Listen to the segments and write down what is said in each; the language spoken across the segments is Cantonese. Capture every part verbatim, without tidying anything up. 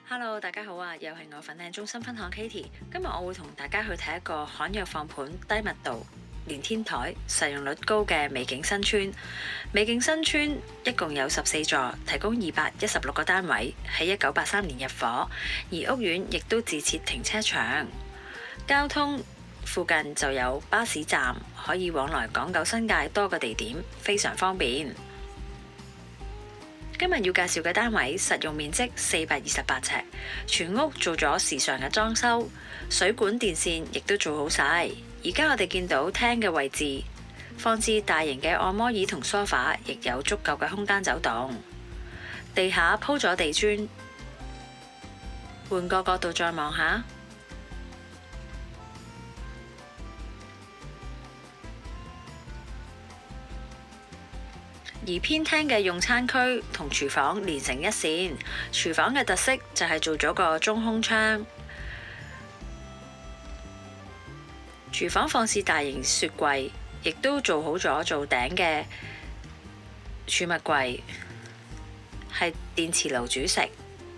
Hello，大家好啊！又係我粉嶺中心分行 Katie。今日我會同大家去睇一個罕有放盤、低密度、連天台、實用率高嘅美景新村。美景新村一共有十四座，提供二百一十六個單位，喺一九八三年入伙，而屋苑亦都自設停車場。交通附近就有巴士站，可以往來港九新界多個地點，非常方便。今日要介紹嘅單位實用面積四百二十八尺，全屋做咗時尚嘅裝修，水管電線亦都做好晒。而家我哋見到廳嘅位置，放置大型嘅按摩椅同梳化，亦有足夠嘅空間走動。地下鋪咗地磚，換個角度再望下。而偏廳嘅用餐區同廚房連成一線，廚房嘅特色就係做咗個中空窗。廚房放置大型雪櫃，亦都做好咗做頂嘅儲物櫃，係電磁爐煮食。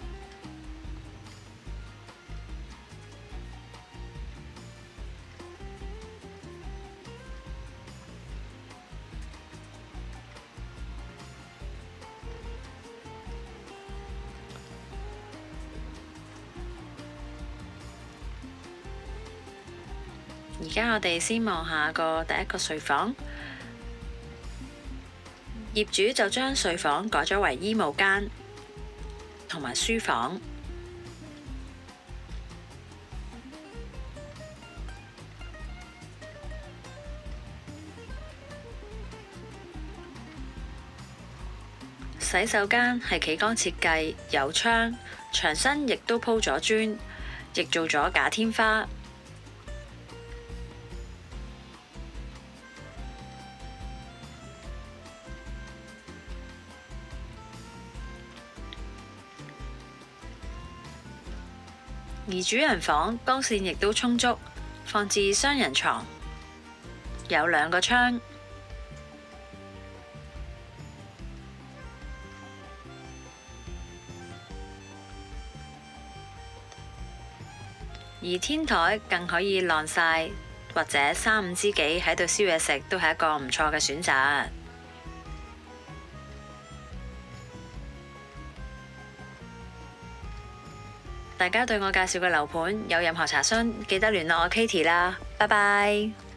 而家我哋先望下個第一個睡房，業主就將睡房改咗為衣帽間同埋書房。洗手間係企缸設計，有窗，牆身亦都鋪咗磚，亦做咗假天花。而主人房光線亦都充足，放置雙人床，有兩個窗。而天台更可以晾曬，或者三五知己喺度燒嘢食，都係一個唔錯嘅選擇。大家對我介紹嘅樓盤有任何查詢，記得聯絡我 Katie 啦，拜拜。